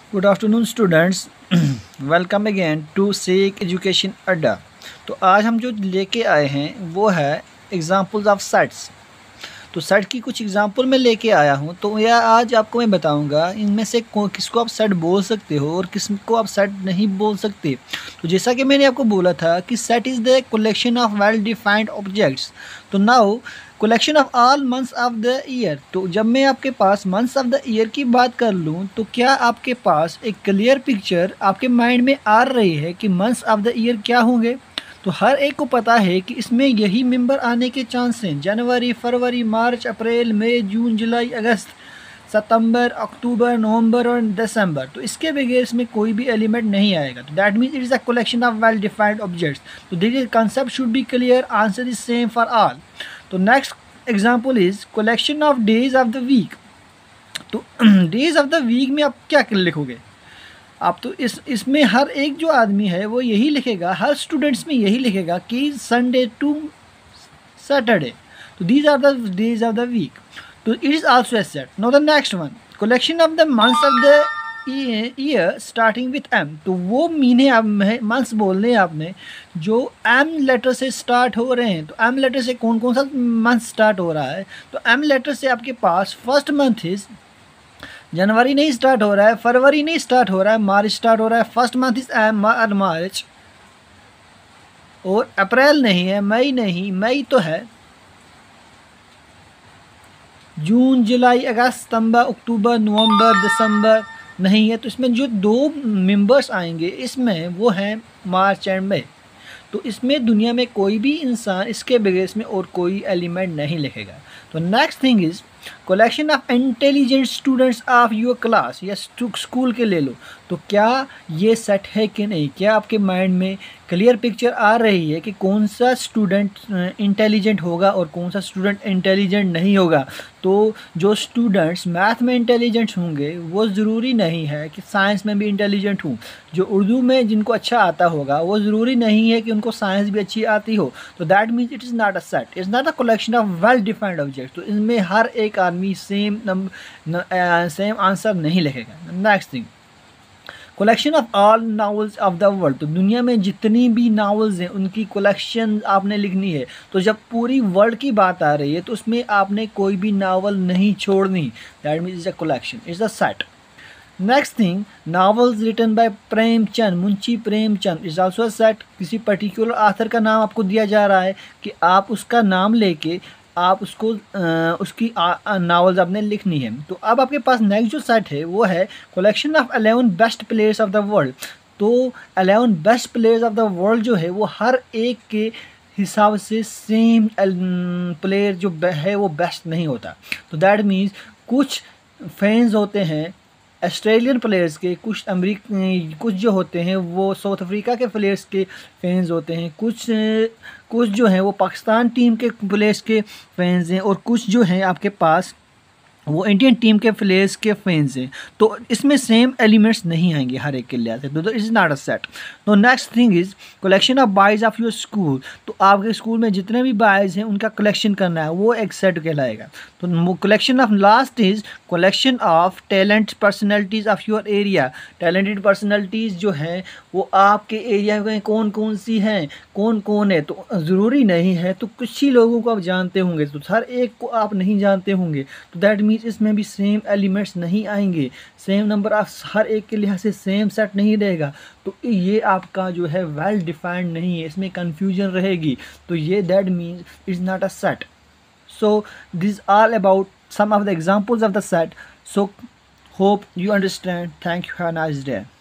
Good afternoon students. Welcome again to सेक education Adda. तो आज हम जो लेके आए हैं वो है एग्जांपल्स ऑफ सेट्स। तो सेट की कुछ एग्जांपल मैं लेके आया हूँ, तो यह आज आपको मैं बताऊंगा इनमें से किसको आप सेट बोल सकते हो और किसको आप सेट नहीं बोल सकते। तो जैसा कि मैंने आपको बोला था कि set is the collection of well defined objects. तो now collection of all months of the year. तो जब मैं आपके पास मंथ्स ऑफ द ईयर की बात कर लूँ तो क्या आपके पास एक क्लियर पिक्चर आपके माइंड में आ रही है कि मंथ्स ऑफ द ईयर क्या होंगे। तो हर एक को पता है कि इसमें यही मेंबर आने के चांस हैं: जनवरी, फरवरी, मार्च, अप्रैल, मई, जून, जुलाई, अगस्त, सितंबर, अक्टूबर, नवंबर और दिसंबर। तो इसके बगैर इसमें कोई भी एलिमेंट नहीं आएगा। तो that means it is a collection of well defined objects. तो this concept should be clear, answer is same for all. तो next example is collection of days of the week. तो डेज ऑफ द वीक में आप क्या लिखोगे? आप तो इसमें हर एक जो आदमी है वो यही लिखेगा, हर स्टूडेंट्स में यही लिखेगा कि संडे टू सैटरडे। तो these are the days of the week. तो it is also a set. Now the next one, collection of the months of the year starting with M. तो वो महीने आप मंथ्स बोल रहे हैं आपने जो एम लेटर से स्टार्ट हो रहे हैं। तो एम लेटर से कौन कौन सा मंथ स्टार्ट हो रहा है? तो एम लेटर से आपके पास फर्स्ट मंथ इज जनवरी नहीं स्टार्ट हो रहा है, फरवरी नहीं स्टार्ट हो रहा है, मार्च स्टार्ट हो रहा है। First month is March. और अप्रैल नहीं है, मई नहीं, मई तो है। जून, जुलाई, अगस्त, सितंबर, अक्टूबर, नवंबर, दिसंबर नहीं है। तो इसमें जो दो मेंबर्स आएंगे इसमें वो हैं मार्च एंड मई। तो इसमें दुनिया में कोई भी इंसान इसके बगैर इसमें और कोई एलिमेंट नहीं लिखेगा। तो next thing is collection of intelligent students of your class या स्कूल के ले लो। तो क्या ये सेट है कि नहीं? क्या आपके माइंड में क्लियर पिक्चर आ रही है कि कौन सा स्टूडेंट इंटेलिजेंट होगा और कौन सा स्टूडेंट इंटेलिजेंट नहीं होगा? तो जो स्टूडेंट्स मैथ में इंटेलिजेंट होंगे वो ज़रूरी नहीं है कि साइंस में भी इंटेलिजेंट हों। जो उर्दू में जिनको अच्छा आता होगा वो ज़रूरी नहीं है कि उनको साइंस भी अच्छी आती हो। तो that means it is not a set, it's not a collection of well defined object. तो इसमें हर एक आदमी सेम आंसर नहीं लिखेगा। Next thing, collection of all novels of the world. तो दुनिया में जितनी भी नावल्स हैं उनकी कलेक्शन आपने लिखनी है। तो जब पूरी वर्ल्ड की बात आ रही है तो उसमें आपने कोई भी नावल नहीं छोड़नी। That means is a collection, is a set. Next thing, novels written by Premchand, Munshi Premchand is also a set. किसी पर्टिकुलर आथर का नाम आपको दिया जा रहा है कि आप उसका नाम लेके आप उसको उसकी नावल्स आपने लिखनी है। तो अब आपके पास नेक्स्ट जो सेट है वो है collection of 11 best players of the world. तो 11 best players of the world जो है वो हर एक के हिसाब से सेम प्लेयर जो है वो बेस्ट नहीं होता। तो दैट मीन्स कुछ फैंस होते हैं ऑस्ट्रेलियन प्लेयर्स के, कुछ जो होते हैं वो साउथ अफ्रीका के प्लेयर्स के फैंस होते हैं, कुछ जो हैं वो पाकिस्तान टीम के प्लेयर्स के फैंस हैं और कुछ जो हैं आपके पास वो इंडियन टीम के प्लेयर्स के फैंस हैं। तो इसमें सेम एलिमेंट्स नहीं आएंगे हर एक के लिहाज से। तो इज नॉट अ सेट। तो next thing is collection of boys of your school. तो आपके स्कूल में जितने भी बॉयज़ हैं उनका कलेक्शन करना है, वो एक सेट कहलाएगा। तो collection of last is collection of talent personalities of your area. Talented personalities जो हैं वो आपके एरिया में कौन कौन सी हैं, कौन कौन है। तो ज़रूरी नहीं है, तो कुछ ही लोगों को आप जानते होंगे, तो हर एक को आप नहीं जानते होंगे। तो दैट मीन्स इसमें भी सेम एलिमेंट्स नहीं आएंगे, सेम नंबर ऑफ हर एक के लिहाज से सेम सेट नहीं रहेगा। तो ये आपका जो है वेल डिफाइंड नहीं है, इसमें कन्फ्यूजन रहेगी। तो ये that means it's not a set. So this is all about some of the examples of the set. So hope you understand. Thank you. Have a nice day.